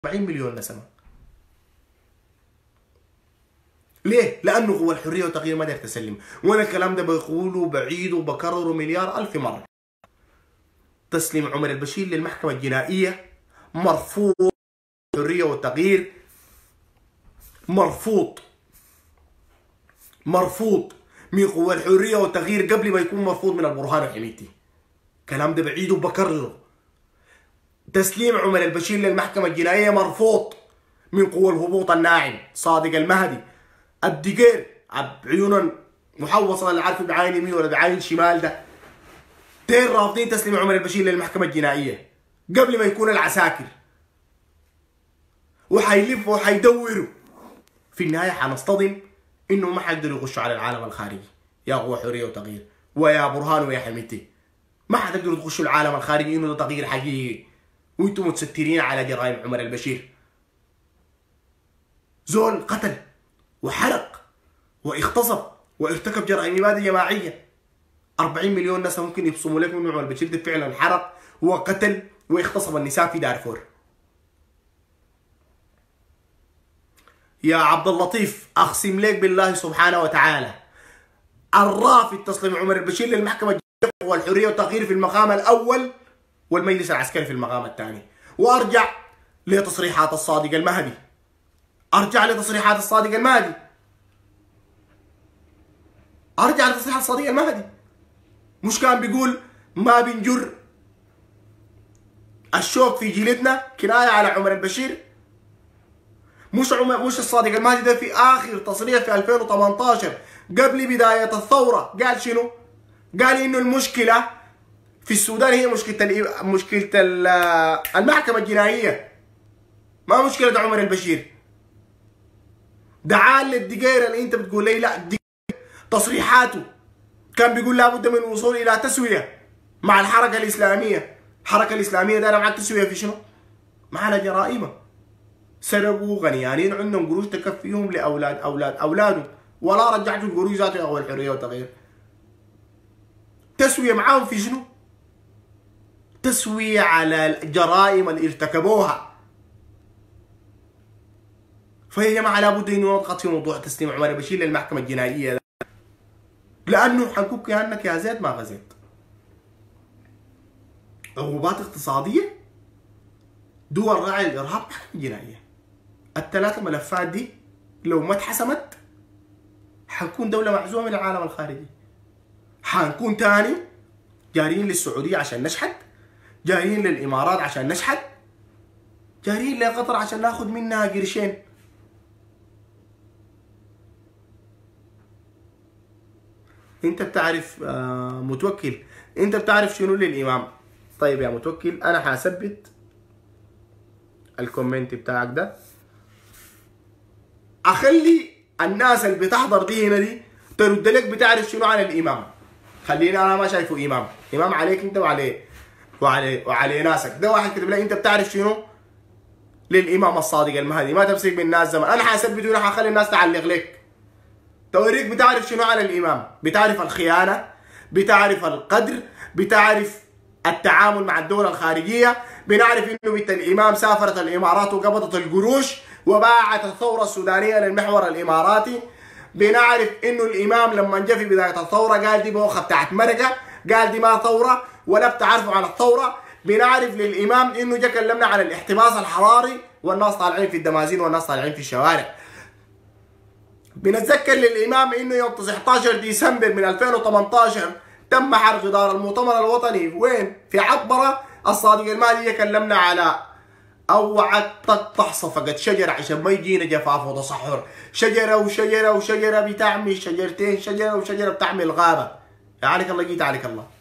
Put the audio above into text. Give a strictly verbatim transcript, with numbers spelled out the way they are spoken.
أربعين مليون نسمة. ليه؟ لأنه قوى الحرية والتغيير ما داير تسلم، وأنا الكلام ده بقوله بعيده وبكرره مليار ألف مرة. تسليم عمر البشير للمحكمة الجنائية مرفوض. الحرية والتغيير مرفوض مرفوض من قوى الحرية والتغيير قبل ما يكون مرفوض من البرهان وحميتي. الكلام ده بعيده وبكرره. تسليم عمر البشير للمحكمة الجنائية مرفوض من قوى الهبوط الناعم صادق المهدي الدقير بعيون محوصة اللي عارف بعين يمين ولا بعين شمال ده. تين رافضين تسليم عمر البشير للمحكمة الجنائية قبل ما يكون العساكر، وحيلفوا وحيدوروا. في النهاية حنصطدم انه ما حيقدروا يخشوا على العالم الخارجي يا قوى حرية وتغيير ويا برهان ويا حميتي. ما حتقدروا تخشوا العالم الخارجي انه ده تغيير حقيقي وانتم متسترين على جرائم عمر البشير. زول قتل وحرق واغتصب وارتكب جرائم اباده جماعيه. أربعين مليون ناس ممكن يبصموا لك من عمر البشير ده فعلا حرق وقتل واغتصب النساء في دارفور. يا عبد اللطيف اقسم لك بالله سبحانه وتعالى الرافض تسليم عمر البشير للمحكمه الجنائيه والحريه والتغيير في المقام الاول والمجلس العسكري في المقام الثاني. وارجع لتصريحات الصادق المهدي ارجع لتصريحات الصادق المهدي ارجع لتصريحات الصادق المهدي. مش كان بيقول ما بنجر الشوك في جلدنا كنايه على عمر البشير؟ مش عمر مش الصادق المهدي ده في اخر تصريح في ألفين وثمانية عشر قبل بدايه الثوره قال شنو؟ قال انه المشكله في السودان هي مشكله مشكله المحكمه الجنائيه ما مشكله عمر البشير. دعاه للدقير اللي انت بتقول لي لا تصريحاته كان بيقول لابد من الوصول الى تسويه مع الحركه الاسلاميه. الحركه الاسلاميه دايره معك تسويه في شنو؟ معنا جرائمه، سرقوا غنيانين عندهم قروش تكفيهم لاولاد اولاد اولادهم ولا رجعتوا القروش ذاته يا قوى الحريه والتغيير. تسويه معاهم في شنو؟ تسويه على الجرائم اللي ارتكبوها. فيا جماعه لابد انه نضغط في موضوع تسليم عمر البشير للمحكمه الجنائيه ده. لانه حنكون كانك يا زيت ما غزيت. عقوبات اقتصاديه، دول راعي الارهاب، محكمه جنائيه. الثلاثه ملفات دي لو ما اتحسمت حنكون دوله معزومه من العالم الخارجي. حنكون تاني جاريين للسعوديه عشان نشحت، جاريين للامارات عشان نشحت، جاريين لقطر عشان ناخذ منها قرشين. انت بتعرف آه متوكل، انت بتعرف شنو للامام. طيب يا متوكل انا حاثبت الكومنت بتاعك ده، اخلي الناس اللي بتحضر دي هنا دي ترد لك بتعرف شنو عن الامام. خليني انا ما شايفه امام، امام عليك انت وعليه وعلي وعلي ناسك. ده واحد كتب لك انت بتعرف شنو للامام الصادق المهدي، ما تمسك بالناس زمان. انا حاثبت وراح اخلي الناس تعلق لك توريك بتعرف شنو على الامام. بتعرف الخيانه، بتعرف القدر، بتعرف التعامل مع الدول الخارجيه. بنعرف انه بنت الامام سافرت الامارات وقبضت القروش وباعت الثوره السودانيه للمحور الاماراتي. بنعرف انه الامام لما جاء في بدايه الثوره قال دي بوخه بتاعت مرقه، قال دي ما ثوره ولا بتعرفوا عن الثوره. بنعرف للامام انه جا كلمنا عن الاحتباس الحراري والناس طالعين في الدمازين والناس طالعين في الشوارع. بنتذكر للامام انه يوم تسعة عشر ديسمبر من ألفين وثمانية عشر تم حرق دار المؤتمر الوطني وين؟ في عطبره. الصادق المهدي يكلمنا على اوعت تقطع صفقه شجره عشان ما يجينا جفاف وتصحر. شجره وشجره وشجره بتعمي شجرتين، شجره وشجره بتعمل غابه. يعانك الله جيت عليك الله.